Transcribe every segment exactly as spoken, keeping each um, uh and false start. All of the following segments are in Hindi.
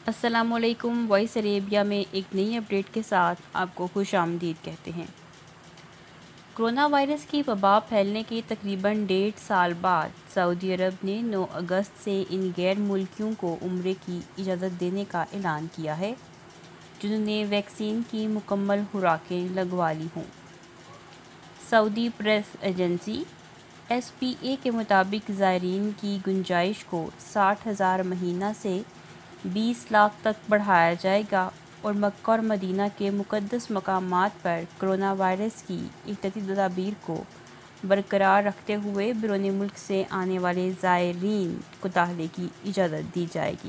अस्सलामुअलैकुम। वॉइस अरेबिया में एक नई अपडेट के साथ आपको खुशामदीद कहते हैं। कोरोना वायरस की वबा फैलने के तकरीबन डेढ़ साल बाद सऊदी अरब ने नौ अगस्त से इन गैर मुल्कियों को उम्रे की इजाज़त देने का ऐलान किया है जिन्होंने वैक्सीन की मुकम्मल खुराकें लगवा ली हों। Saudi press agency S P A के मुताबिक ज़ायरीन की गुंजाइश को साठ हज़ार महीना से बीस लाख तक बढ़ाया जाएगा और मक्का और मदीना के मुक़द्दस मकामात पर कोरोना वायरस की एहतियाती तदाबीर को बरकरार रखते हुए बैरून मुल्क से आने वाले ज़ायरीन को दाखिले की इजाज़त दी जाएगी।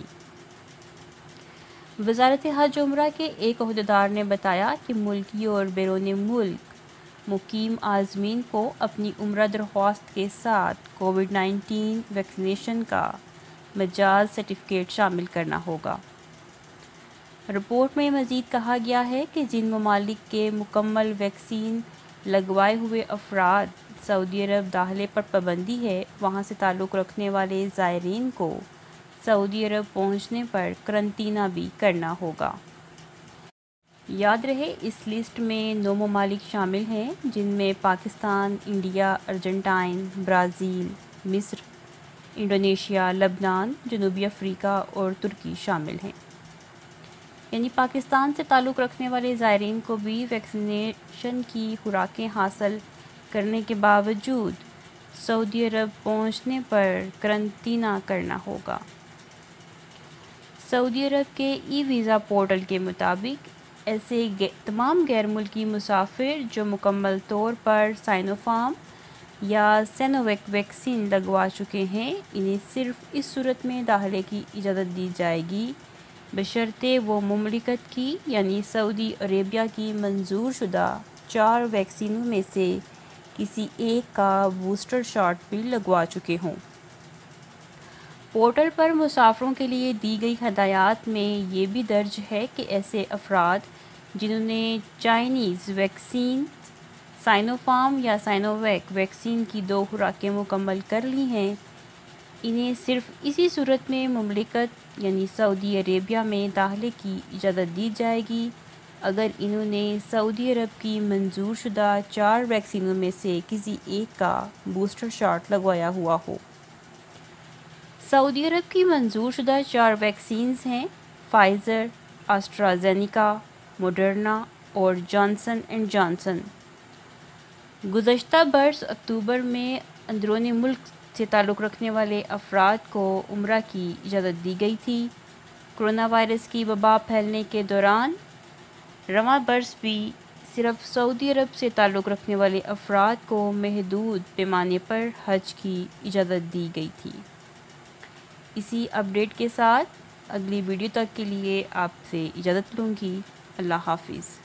वज़ारत हज उम्रा के एक अहदेदार ने बताया कि मुल्की और बैरून मुल्क मुकीम आज़मीन को अपनी उम्रा दरख्वास्त के साथ कोविड नाइन्टीन वैक्सीनेशन का मजाज सर्टिफिकेट शामिल करना होगा। रिपोर्ट में मज़ीद कहा गया है कि जिन ममालिक के मुकम्मल वैक्सीन लगवाए हुए अफराद सऊदी अरब दाखिले पर पाबंदी है, वहाँ से ताल्लुक़ रखने वाले ज़ायरीन को सऊदी अरब पहुँचने पर करंतना भी करना होगा। याद रहे, इस लिस्ट में नौ ममालिक शामिल हैं जिनमें पाकिस्तान, इंडिया, अर्जेंटाइन, ब्राज़ील, मिस्र, इंडोनेशिया, लबनान, जनूबी अफ्रीका और तुर्की शामिल हैं। यानी पाकिस्तान से ताल्लुक़ रखने वाले ज़ायरीन को भी वैक्सीनेशन की खुराकें हासिल करने के बावजूद सऊदी अरब पहुंचने पर करंतना करना होगा। सऊदी अरब के ई वीज़ा पोर्टल के मुताबिक ऐसे गे, तमाम गैर मुल्की मुसाफिर जो मुकम्मल तौर पर साइनोफार्म या सिनोवैक वैक्सीन लगवा चुके हैं, इन्हें सिर्फ इस सूरत में दाखिले की इजाज़त दी जाएगी बशर्ते वो मुमलिकत की यानी सऊदी अरेबिया की मंजूर शुदा चार वैक्सीनों में से किसी एक का बूस्टर शॉट भी लगवा चुके हों। पोर्टल पर मुसाफिरों के लिए दी गई हदायत में ये भी दर्ज है कि ऐसे अफराद जिन्होंने चाइनीज़ वैक्सीन साइनोफार्म या साइनोवैक वैक्सीन की दो खुराकें मुकम्मल कर ली हैं, इन्हें सिर्फ इसी सूरत में मुमलिकत यानी सऊदी अरेबिया में दाखिले की इजाज़त दी जाएगी अगर इन्होंने सऊदी अरब की मंजूर शुदा चार वैक्सीनों में से किसी एक का बूस्टर शॉट लगवाया हुआ हो। सऊदी अरब की मंजूर शुदा चार वैक्सीन्स हैं फाइज़र, एस्ट्राज़ेनेका, मोडर्ना और जॉनसन एंड जॉनसन। गुज़श्ता बरस अक्टूबर में अंदरूनी मुल्क से ताल्लुक़ रखने वाले अफराद को उम्रा की इजाज़त दी गई थी। कोरोना वायरस की वबा फैलने के दौरान रवां बरस भी सिर्फ सऊदी अरब से ताल्लुक़ रखने वाले अफराद को महदूद पैमाने पर हज की इजाज़त दी गई थी। इसी अपडेट के साथ अगली वीडियो तक के लिए आपसे इजाज़त लूँगी। अल्लाह हाफिज़।